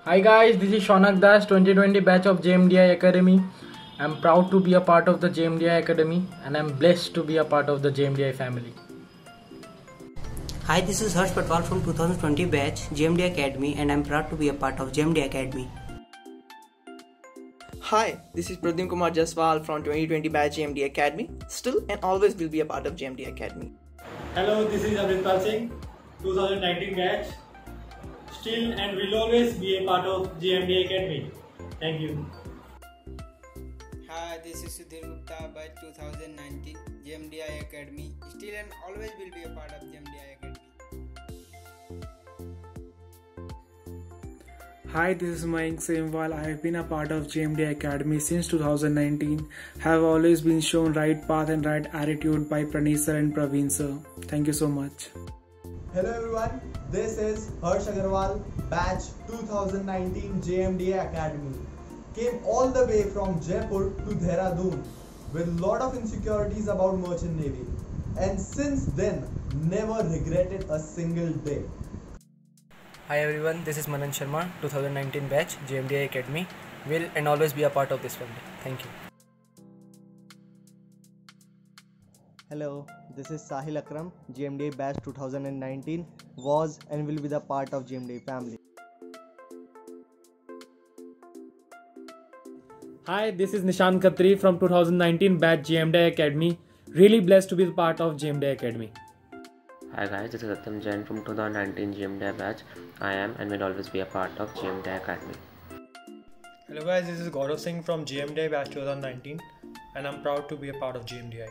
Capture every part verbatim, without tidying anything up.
Hi guys, this is Shaunak Das, twenty twenty batch of J M D I Academy. I'm proud to be a part of the J M D I Academy and I'm blessed to be a part of the J M D I family. Hi, this is Harsh Patwal from two thousand twenty batch J M D I Academy and I'm proud to be a part of J M D I Academy. Hi, this is Pradyum Kumar Jaswal from twenty twenty batch J M D I Academy. Still and always will be a part of J M D I Academy. Hello, this is Amritpal Singh, two thousand nineteen batch. Still and will always be a part of J M D I Academy. Thank you. Hi, this is Sudhir Gupta by two thousand nineteen J M D I Academy. Still and always will be a part of J M D I Academy. Hi, this is Mayank Semwal. I have been a part of J M D I Academy since two thousand nineteen. Have always been shown right path and right attitude by Praneet sir and Praveen sir. Thank you so much. Hello everyone, this is Harsh Agarwal, batch two thousand nineteen J M D I Academy. Came all the way from Jaipur to Dehradun with lot of insecurities about Merchant Navy, and since then never regretted a single day. Hi everyone, this is Manan Sharma, two thousand nineteen batch J M D I Academy. Will and always be a part of this family. Thank you. Hello, this is Sahil Akram, J M D I batch two thousand nineteen, was and will be the part of J M D I family. Hi, this is Nishan Khatri from two thousand nineteen batch J M D I Academy. Really blessed to be the part of J M D I Academy. Hi guys, this is Satyam Jain from two thousand nineteen J M D I batch. I am and will always be a part of J M D I Academy. Hello guys, this is Gaurav Singh from J M D I batch two thousand nineteen and I'm proud to be a part of J M D I.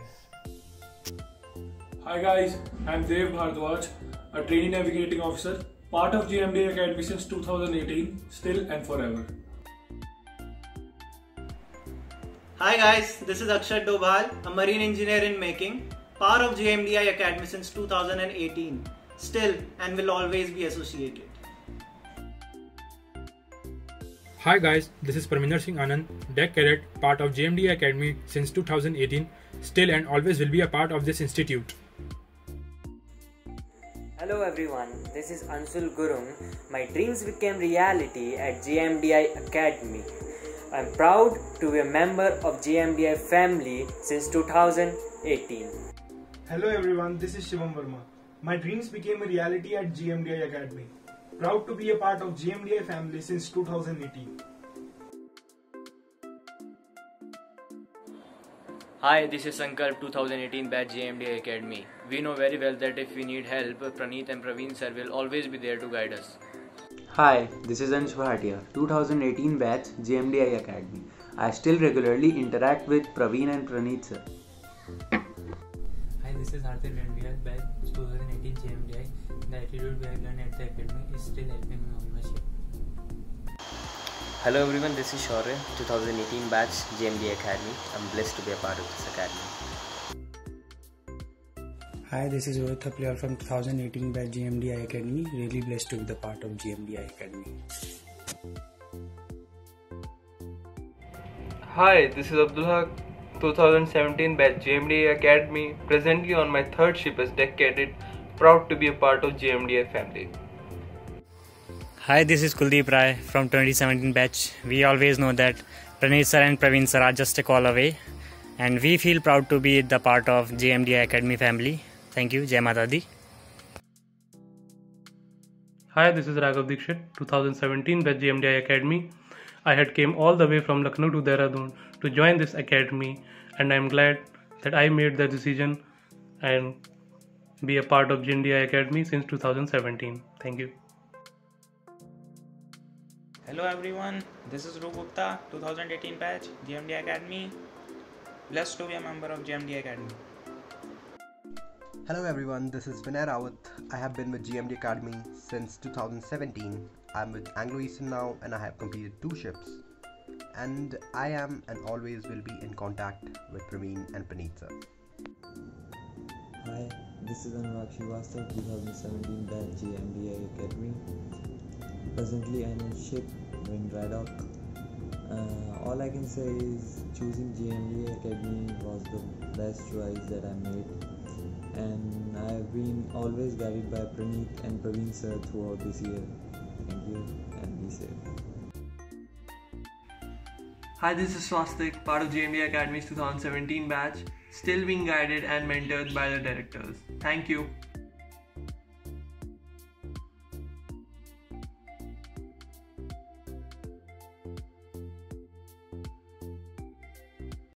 Hi guys, I'm Dev Bhardwaj, a trainee navigating officer, part of J M D I Academy since two thousand eighteen, still and forever. Hi guys, this is Akshat Dobhal, a marine engineer in making, part of J M D I Academy since two thousand eighteen, still and will always be associated. Hi guys, this is Parminder Singh Anand, Deck Cadet, part of J M D I Academy since two thousand eighteen, still and always will be a part of this institute. Hello everyone, this is Anshul Gurung. My dreams became reality at J M D I Academy. I am proud to be a member of J M D I family since two thousand eighteen. Hello everyone, this is Shivam Verma. My dreams became a reality at J M D I Academy. Proud to be a part of J M D I family since two thousand eighteen. Hi, this is Sankalp, two thousand eighteen batch J M D I Academy. We know very well that if we need help, Praneet and Praveen sir will always be there to guide us. Hi, this is Ansh Bhatia, two thousand eighteen batch J M D I Academy. I still regularly interact with Praveen and Praneet sir. Hi, this is Hardeep Randial, batch two thousand eighteen J M D I. The attitude we have learned at the academy is still helping me on my ship. Hello everyone, this is Shaurya, two thousand eighteen batch J M D I Academy. I'm blessed to be a part of this academy. Hi, this is Rohit Thapliyal from two thousand eighteen batch J M D I Academy. Really blessed to be the part of J M D I Academy. Hi, this is Abdullah, two thousand seventeen batch J M D I Academy. Presently on my third ship as Deck Cadet. Proud to be a part of J M D I family. Hi, this is Kuldeep Rai from twenty seventeen batch. We always know that Praneet sir and Praveen sir are just a call away, and we feel proud to be the part of J M D I Academy family. Thank you. Jai Mata Di. Hi, this is Raghav Dikshit, two thousand seventeen batch J M D I Academy. I had came all the way from Lucknow to Dehradun to join this academy, and I am glad that I made the decision and be a part of J M D I Academy since two thousand seventeen. Thank you. Hello everyone, this is Rup Gupta, two thousand eighteen batch J M D I Academy. Blessed to be a member of J M D I Academy. Hello everyone, this is Vinay Rawat. I have been with J M D Academy since two thousand seventeen. I'm with Anglo Eastern now and I have completed two ships. And I am and always will be in contact with Praveen and Praneet sir. Hi, this is Anurag Srivastava, two thousand seventeen batch J M D I Academy. Presently I'm on ship doing dry dock. Uh, all I can say is choosing J M D I Academy was the best choice that I made. And I have been always guided by Praneet and Praveen sir throughout this year. Thank you and be safe. Hi, this is Swastik, part of J M D A Academy's two thousand seventeen batch, still being guided and mentored by the directors. Thank you.